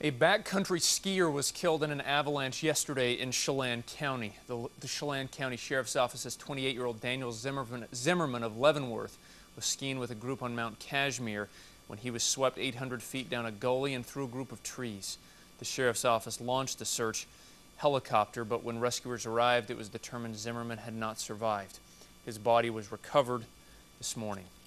A backcountry skier was killed in an avalanche yesterday in Chelan County. The Chelan County Sheriff's Office says 28-year-old Daniel Zimmerman of Leavenworth was skiing with a group on Mount Cashmere when he was swept 800 feet down a gully and through a group of trees. The Sheriff's Office launched the search helicopter, but when rescuers arrived, it was determined Zimmerman had not survived. His body was recovered this morning.